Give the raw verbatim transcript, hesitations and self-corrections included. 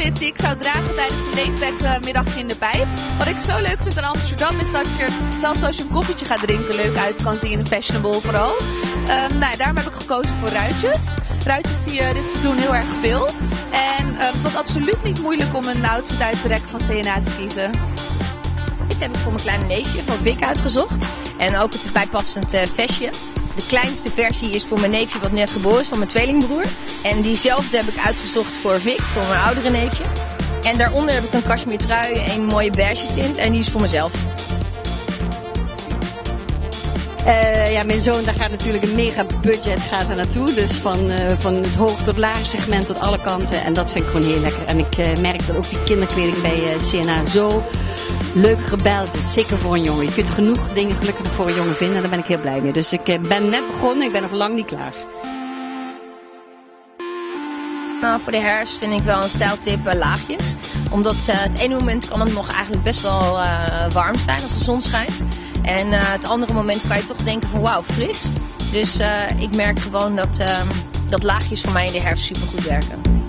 outfit die ik zou dragen tijdens de laidback in de pijp. Wat ik zo leuk vind aan Amsterdam is dat je er, zelfs als je een koffietje gaat drinken, leuk uit kan zien. Fashionable vooral. Um, nou, daarom heb ik gekozen voor ruitjes. Ruitjes zie je dit seizoen heel erg veel. En um, het was absoluut niet moeilijk om een outfit uit de rek van C en A te kiezen. Dit heb ik voor mijn kleine neefje van Vic uitgezocht. En ook het bijpassend uh, vestje. De kleinste versie is voor mijn neefje wat net geboren is, van mijn tweelingbroer. En diezelfde heb ik uitgezocht voor Vic, voor mijn oudere neefje. En daaronder heb ik een cashmere trui, een mooie beige tint en die is voor mezelf. Uh, ja, mijn zoon, daar gaat natuurlijk een mega budget gaat er naartoe. Dus van, uh, van het hoog tot laag segment tot alle kanten. En dat vind ik gewoon heel lekker. En ik uh, merk dat ook die kinderkleding bij uh, C en A zo leuk gebeld is. Zeker voor een jongen. Je kunt genoeg dingen gelukkig voor een jongen vinden en daar ben ik heel blij mee. Dus ik uh, ben net begonnen, ik ben nog lang niet klaar. Nou, voor de herfst vind ik wel een stijltip uh, laagjes. Omdat uh, het ene moment kan het nog eigenlijk best wel uh, warm zijn als de zon schijnt. En uh, het andere moment kan je toch denken van wauw, fris. Dus uh, ik merk gewoon dat, uh, dat laagjes voor mij in de herfst super goed werken.